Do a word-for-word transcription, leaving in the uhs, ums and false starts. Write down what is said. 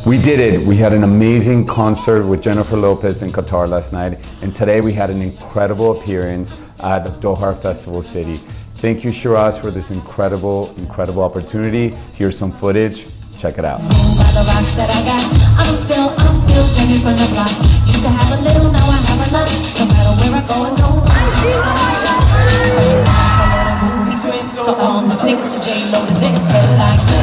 We did it. We had an amazing concert with Jennifer Lopez in Qatar last night, and today we had an incredible appearance at Doha Festival City. Thank you, Shiraz, for this incredible, incredible opportunity. Here's some footage. Check it out. Six J loaded, this head like